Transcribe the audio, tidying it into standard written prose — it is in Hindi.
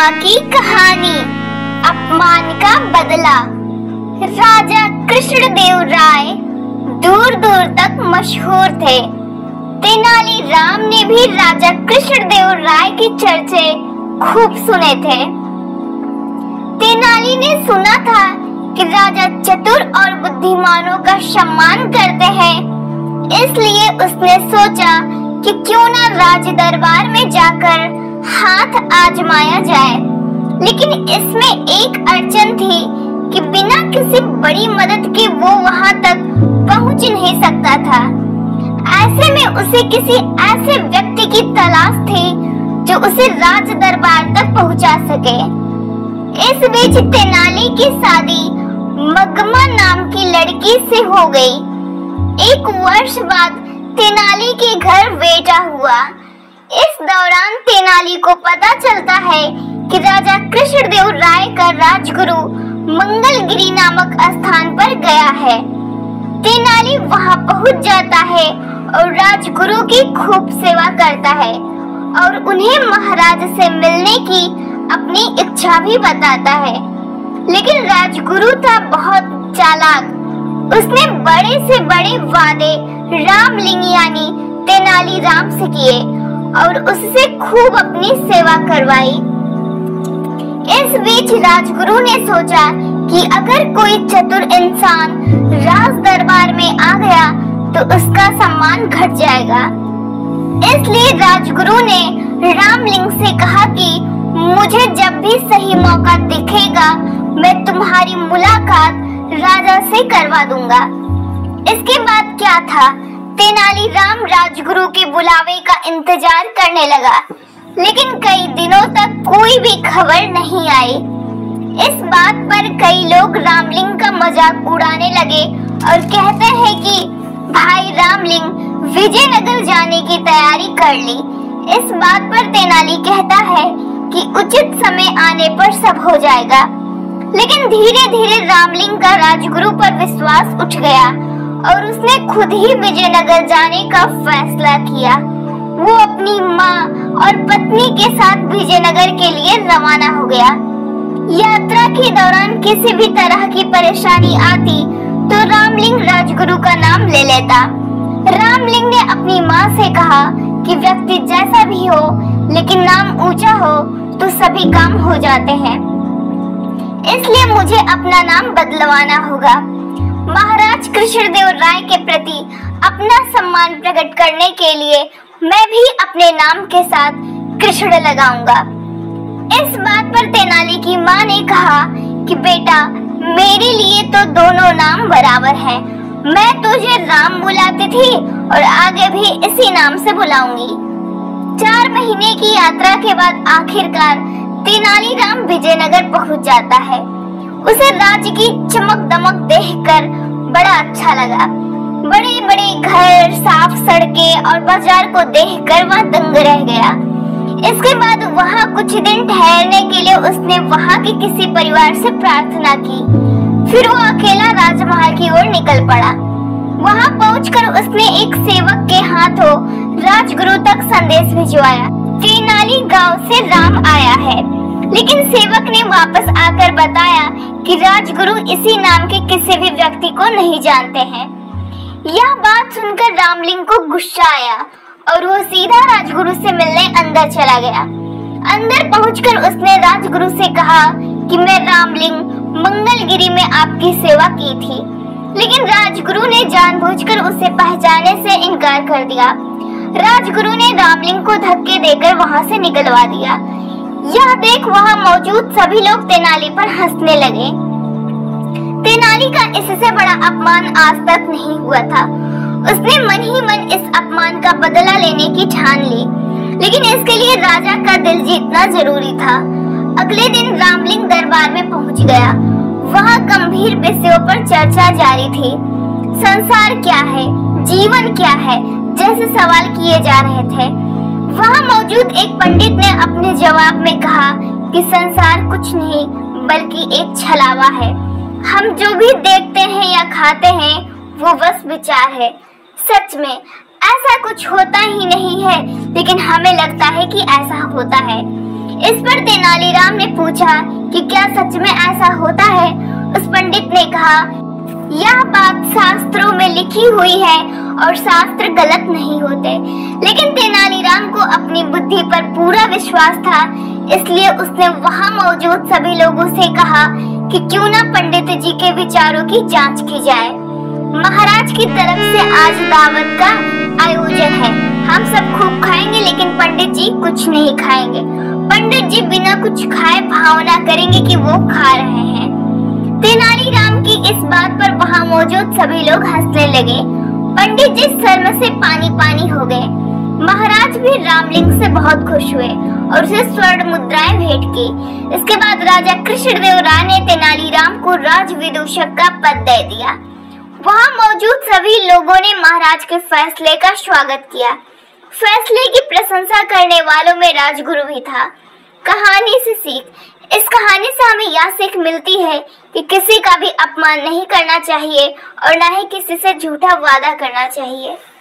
माँ की कहानी, अपमान का बदला। राजा कृष्णदेव राय दूर दूर तक मशहूर थे। तेनाली राम ने भी राजा कृष्णदेव राय की चर्चे खूब सुने थे। तेनाली ने सुना था कि राजा चतुर और बुद्धिमानों का सम्मान करते हैं, इसलिए उसने सोचा कि क्यों ना राज दरबार में जाकर हाथ आजमाया जाए। लेकिन इसमें एक अड़चन थी कि बिना किसी बड़ी मदद के वो वहां तक पहुंच नहीं सकता था। ऐसे में उसे किसी ऐसे व्यक्ति की तलाश थी जो उसे राज दरबार तक पहुंचा सके। इस बीच तेनाली की शादी मगमा नाम की लड़की से हो गई। 1 वर्ष बाद तेनाली के घर बेटा हुआ। इस दौरान तेनाली को पता चलता है कि राजा कृष्णदेव राय का राजगुरु मंगलगिरी नामक स्थान पर गया है। तेनाली वहां पहुंच जाता है और राजगुरु की खूब सेवा करता है और उन्हें महाराज से मिलने की अपनी इच्छा भी बताता है। लेकिन राजगुरु था बहुत चालाक। उसने बड़े से बड़े वादे रामलिंग यानी तेनाली राम से किए और उससे खूब अपनी सेवा करवाई। इस बीच राजगुरु ने सोचा कि अगर कोई चतुर इंसान राज दरबार में आ गया तो उसका सम्मान घट जाएगा। इसलिए राजगुरु ने रामलिंग से कहा कि मुझे जब भी सही मौका दिखेगा मैं तुम्हारी मुलाकात राजा से करवा दूंगा। इसके बाद क्या था, तेनाली राम राजगुरु के बुलावे का इंतजार करने लगा, लेकिन कई दिनों तक कोई भी खबर नहीं आई। इस बात पर कई लोग रामलिंग का मजाक उड़ाने लगे और कहते हैं कि भाई रामलिंग विजयनगर जाने की तैयारी कर ली। इस बात पर तेनाली कहता है कि उचित समय आने पर सब हो जाएगा। लेकिन धीरे धीरे रामलिंग का राजगुरु पर विश्वास उठ गया और उसने खुद ही विजयनगर जाने का फैसला किया। वो अपनी माँ और पत्नी के साथ विजयनगर के लिए रवाना हो गया। यात्रा के दौरान किसी भी तरह की परेशानी आती तो रामलिंग राजगुरु का नाम ले लेता। रामलिंग ने अपनी माँ से कहा कि व्यक्ति जैसा भी हो लेकिन नाम ऊंचा हो तो सभी काम हो जाते हैं, इसलिए मुझे अपना नाम बदलवाना होगा। महाराज कृष्णदेव राय के प्रति अपना सम्मान प्रकट करने के लिए मैं भी अपने नाम के साथ कृष्ण लगाऊंगा। इस बात पर तेनाली की माँ ने कहा कि बेटा मेरे लिए तो दोनों नाम बराबर हैं। मैं तुझे राम बुलाती थी और आगे भी इसी नाम से बुलाऊंगी। 4 महीने की यात्रा के बाद आखिरकार तेनाली राम विजयनगर पहुंच जाता है। उसे राज्य की चमक दमक देखकर बड़ा अच्छा लगा। बड़े बड़े घर, साफ सड़कें और बाजार को देखकर वह दंग रह गया। इसके बाद वहां कुछ दिन ठहरने के लिए उसने वहां के किसी परिवार से प्रार्थना की। फिर वो अकेला राजमहल की ओर निकल पड़ा। वहां पहुंचकर उसने एक सेवक के हाथों राजगुरु तक संदेश भिजवाया। तेनाली गांव से राम आया है, लेकिन सेवक ने वापस आकर बताया कि राजगुरु इसी नाम के किसी भी व्यक्ति को नहीं जानते हैं। यह बात सुनकर रामलिंग को गुस्सा आया और वो सीधा राजगुरु से मिलने अंदर चला गया। अंदर पहुंचकर उसने राजगुरु से कहा कि मैं रामलिंग मंगलगिरी में आपकी सेवा की थी, लेकिन राजगुरु ने जानबूझकर उसे पहचानने से इनकार कर दिया। राजगुरु ने रामलिंग को धक्के देकर वहां से निकलवा दिया। यह देख वहां मौजूद सभी लोग तेनाली पर हंसने लगे। तेनाली का इससे बड़ा अपमान आज तक नहीं हुआ था। उसने मन ही मन इस अपमान का बदला लेने की ठान ली, लेकिन इसके लिए राजा का दिल जीतना जरूरी था। अगले दिन रामलिंग दरबार में पहुंच गया। वहां गंभीर विषयों पर चर्चा जारी थी। संसार क्या है, जीवन क्या है जैसे सवाल किए जा रहे थे। वहां मौजूद एक पंडित ने अपने जवाब में कहा कि संसार कुछ नहीं बल्कि एक छलावा है। हम जो भी देखते हैं या खाते हैं वो बस विचार है। सच में ऐसा कुछ होता ही नहीं है, लेकिन हमें लगता है कि ऐसा होता है। इस पर तेनालीराम ने पूछा कि क्या सच में ऐसा होता है। उस पंडित ने कहा, यह बात शास्त्रों में लिखी हुई है और शास्त्र गलत नहीं होते। लेकिन तेनालीराम को अपनी बुद्धि पर पूरा विश्वास था, इसलिए उसने वहां मौजूद सभी लोगों से कहा कि क्यों ना पंडित जी के विचारों की जांच की जाए। महाराज की तरफ से आज दावत का आयोजन है। हम सब खूब खाएंगे, लेकिन पंडित जी कुछ नहीं खाएंगे। पंडित जी बिना कुछ खाए भावना करेंगे कि वो खा रहे हैं। तेनालीराम की इस बात पर वहां मौजूद सभी लोग हंसने लगे। पंडित जी शर्म से पानी पानी हो गए। महाराज भी रामलिंग से बहुत खुश हुए और उसे स्वर्ण मुद्राएं भेंट की। इसके बाद राजा कृष्णदेव राय ने तेनालीराम को राज विदूषक का पद दे दिया। वहां मौजूद सभी लोगों ने महाराज के फैसले का स्वागत किया। फैसले की प्रशंसा करने वालों में राजगुरु भी था। कहानी से सीख। इस कहानी से हमें यह सीख मिलती है कि किसी का भी अपमान नहीं करना चाहिए और न ही किसी से झूठा वादा करना चाहिए।